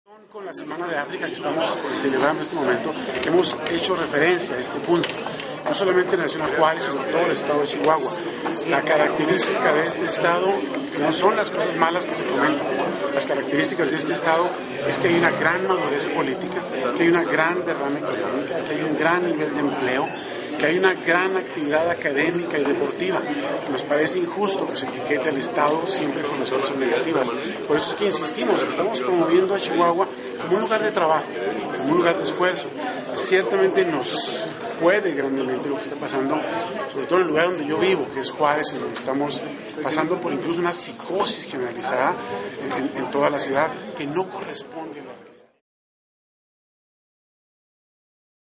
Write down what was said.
Con la Semana de África que estamos celebrando en este momento, hemos hecho referencia a este punto, no solamente en la Nación Juárez, sino en todo el estado de Chihuahua. La característica de este estado no son las cosas malas que se comentan. Las características de este estado es que hay una gran madurez política, que hay una gran derrama económica, que hay un gran nivel de empleo, que hay una gran actividad académica y deportiva. Nos parece injusto que se etiquete al Estado siempre con las cosas negativas. Por eso es que insistimos, estamos promoviendo a Chihuahua como un lugar de trabajo, como un lugar de esfuerzo. Ciertamente nos puede grandemente lo que está pasando, sobre todo en el lugar donde yo vivo, que es Juárez, en donde estamos pasando por incluso una psicosis generalizada en toda la ciudad que no corresponde a la